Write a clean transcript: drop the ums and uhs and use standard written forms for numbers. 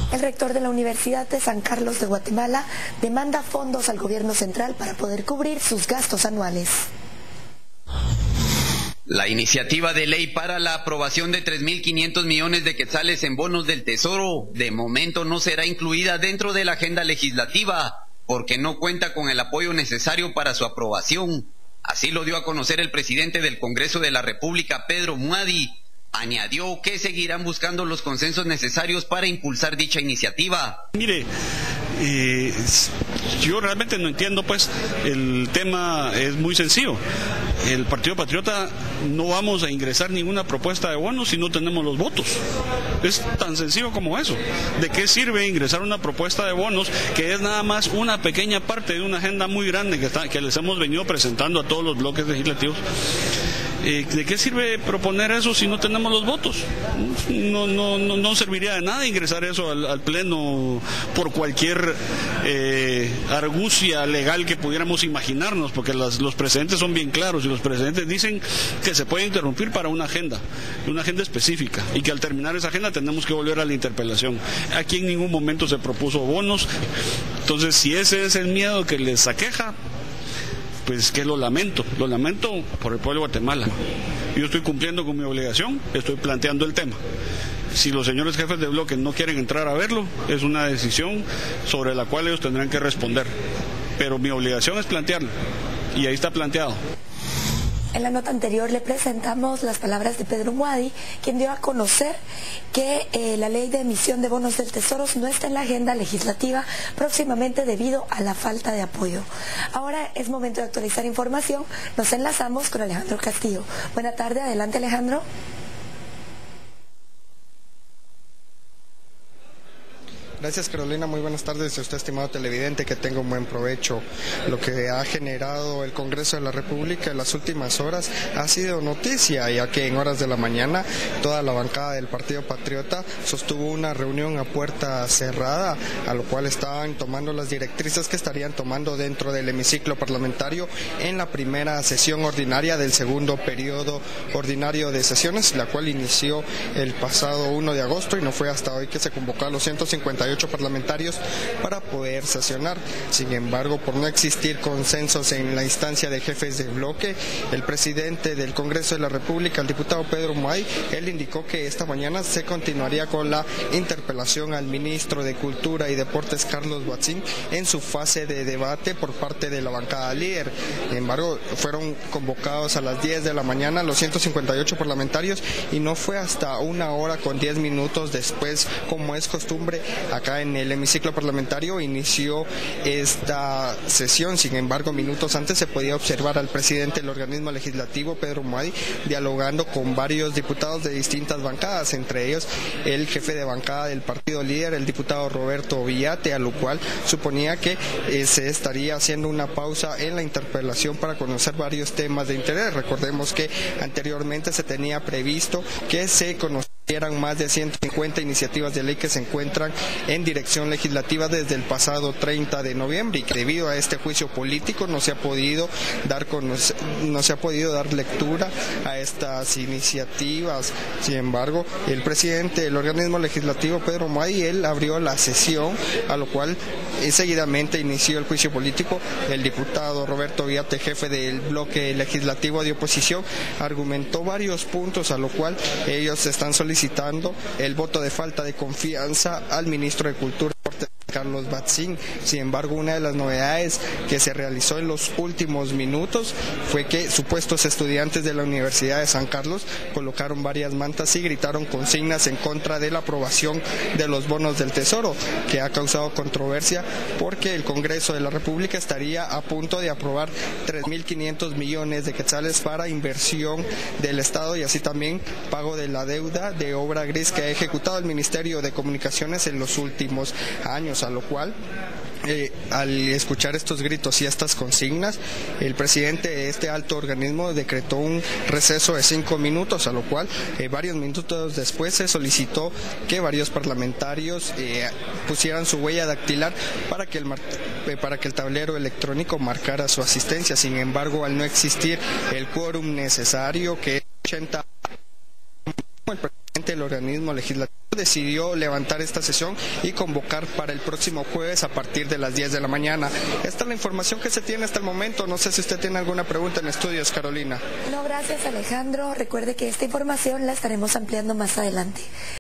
El rector de la Universidad de San Carlos de Guatemala demanda fondos al gobierno central para poder cubrir sus gastos anuales. La iniciativa de ley para la aprobación de 3.500 millones de quetzales en bonos del Tesoro de momento no será incluida dentro de la agenda legislativa porque no cuenta con el apoyo necesario para su aprobación. Así lo dio a conocer el presidente del Congreso de la República, Pedro Muadi. Añadió que seguirán buscando los consensos necesarios para impulsar dicha iniciativa. Mire, yo realmente no entiendo, pues, el tema es muy sencillo. El Partido Patriota no vamos a ingresar ninguna propuesta de bonos si no tenemos los votos. Es tan sencillo como eso. ¿De qué sirve ingresar una propuesta de bonos que es nada más una pequeña parte de una agenda muy grande que les hemos venido presentando a todos los bloques legislativos? ¿De qué sirve proponer eso si no tenemos los votos? No serviría de nada ingresar eso al Pleno por cualquier argucia legal que pudiéramos imaginarnos, porque los precedentes son bien claros y los precedentes dicen que se puede interrumpir para una agenda específica y que al terminar esa agenda tenemos que volver a la interpelación. Aquí en ningún momento se propuso bonos, entonces si ese es el miedo que les aqueja, pues que lo lamento por el pueblo de Guatemala. Yo estoy cumpliendo con mi obligación, estoy planteando el tema. Si los señores jefes de bloque no quieren entrar a verlo, es una decisión sobre la cual ellos tendrán que responder. Pero mi obligación es plantearlo, y ahí está planteado. En la nota anterior le presentamos las palabras de Pedro Muadi, quien dio a conocer que la ley de emisión de bonos del Tesoro no está en la agenda legislativa próximamente debido a la falta de apoyo. Ahora es momento de actualizar información. Nos enlazamos con Alejandro Castillo. Buena tarde, adelante Alejandro. Gracias Carolina, muy buenas tardes a usted estimado televidente, que tenga un buen provecho. Lo que ha generado el Congreso de la República en las últimas horas ha sido noticia, ya que en horas de la mañana toda la bancada del Partido Patriota sostuvo una reunión a puerta cerrada, a lo cual estaban tomando las directrices que estarían tomando dentro del hemiciclo parlamentario en la primera sesión ordinaria del segundo periodo ordinario de sesiones, la cual inició el pasado 1 de agosto y no fue hasta hoy que se convocó a los 158 parlamentarios para poder sesionar. Sin embargo, por no existir consensos en la instancia de jefes de bloque, el presidente del Congreso de la República, el diputado Pedro Muadi, él indicó que esta mañana se continuaría con la interpelación al ministro de Cultura y Deportes, Carlos Batzin, en su fase de debate por parte de la bancada líder. Sin embargo, fueron convocados a las 10 de la mañana los 158 parlamentarios y no fue hasta 1 hora con 10 minutos después, como es costumbre, acá en el hemiciclo parlamentario inició esta sesión. Sin embargo, minutos antes se podía observar al presidente del organismo legislativo, Pedro Muadi, dialogando con varios diputados de distintas bancadas, entre ellos el jefe de bancada del partido líder, el diputado Roberto Villate, a lo cual suponía que se estaría haciendo una pausa en la interpelación para conocer varios temas de interés. Recordemos que anteriormente se tenía previsto que se conocieran más de 150 iniciativas de ley que se encuentran en dirección legislativa desde el pasado 30 de noviembre y que debido a este juicio político no se ha podido dar lectura a estas iniciativas. Sin embargo, el presidente del organismo legislativo, Pedro Muadi, él abrió la sesión, a lo cual seguidamente inició el juicio político. El diputado Roberto Villate, jefe del bloque legislativo de oposición, argumentó varios puntos, a lo cual ellos están solicitando el voto de falta de confianza al ministro de Cultura, Carlos Batzin. Sin embargo, una de las novedades que se realizó en los últimos minutos fue que supuestos estudiantes de la Universidad de San Carlos colocaron varias mantas y gritaron consignas en contra de la aprobación de los bonos del Tesoro, que ha causado controversia porque el Congreso de la República estaría a punto de aprobar 3.500 millones de quetzales para inversión del Estado y así también pago de la deuda de obra gris que ha ejecutado el Ministerio de Comunicaciones en los últimos años, a lo cual al escuchar estos gritos y estas consignas, el presidente de este alto organismo decretó un receso de 5 minutos, a lo cual varios minutos después se solicitó que varios parlamentarios pusieran su huella dactilar para que el tablero electrónico marcara su asistencia. Sin embargo, al no existir el quórum necesario, que es 80, el presidente del organismo legislativo decidió levantar esta sesión y convocar para el próximo jueves a partir de las 10 de la mañana. Esta es la información que se tiene hasta el momento. No sé si usted tiene alguna pregunta en estudios, Carolina. No, gracias, Alejandro. Recuerde que esta información la estaremos ampliando más adelante.